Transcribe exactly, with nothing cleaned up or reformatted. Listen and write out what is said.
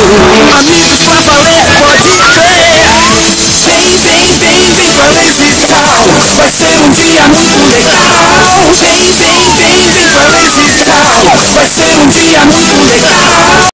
Amigos pra valer, pode crer. Vem, vem, vem, vem pra Lazy Town. Vai ser um dia muito legal. Vem, vem, vem, vem pra Lazy Town. Vai ser um dia muito legal.